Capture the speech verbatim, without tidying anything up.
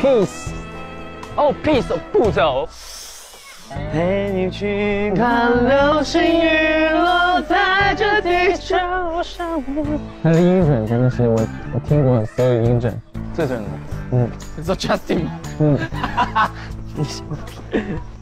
peace， 哦 peace， 步骤。 陪你去看流星雨落在这地球上。 他的音准真的是我我听过所有音准最准的。 嗯， 你说 Justin 吗？ 嗯， 你笑屁。